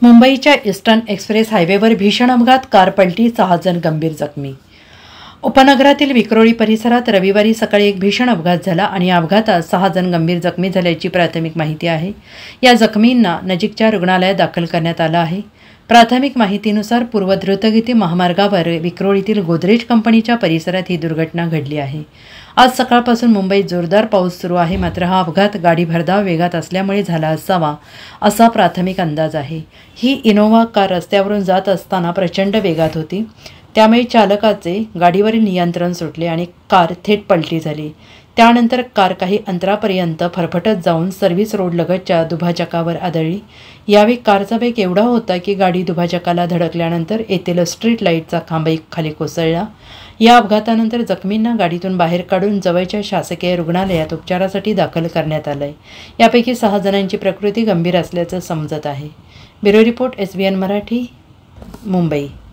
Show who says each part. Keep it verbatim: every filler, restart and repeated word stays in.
Speaker 1: मुंबईच्या eastern express हायवेवर भीषण अपघात, कार पलटी, सहा जण गंभीर जखमी। उपनगरातील विक्रोळी परिसरात रविवारी सकाळी एक भीषण अपघात झाला आणि या अपघातात सहा जण गंभीर जखमी झाल्याची प्राथमिक माहिती आहे। या जखमींना नजीकच्या रुग्णालयात दाखल करण्यात आलं आहे। प्राथमिक माहितीनुसार पूर्व द्रुतगती महामार्गावर विक्रोळीतील गोदरेज कंपनीच्या परिसरात ही दुर्घटना घडली आहे। आज सकाळपासून मुंबईत जोरदार पाऊस सुरू आहे, मात्र हा अपघात गाडी भरधाव वेगात असल्यामुळे झाला असावा असा प्राथमिक अंदाज आहे। ही इनोव्हा कार रस्त्यावरून जात असताना प्रचंड वेगात होती, त्यामुळे चालकाचे गाडीवरील नियंत्रण सुटले आणि कार थेट पलटी झाली। त्यानंतर कार काही अंतरापर्यंत फरफटत जाऊन सर्व्हिस रोड लगतच्या दुभाजकावर आदळली। यावेळी कारचा वेग एवढा होता की गाडी दुभाजकाला धडकल्यानंतर येथील स्ट्रीट लाईटचा खांब खाली कोसळला। या अपघातानंतर जखमींना गाडीतून बाहेर काढून जवळच्या शासकीय रुग्णालयात उपचारासाठी दाखल करण्यात आले। यापैकी सहा जणांची प्रकृती गंभीर असल्याचं समजत आहे। Bureau report, S B N Marathi, Mumbai.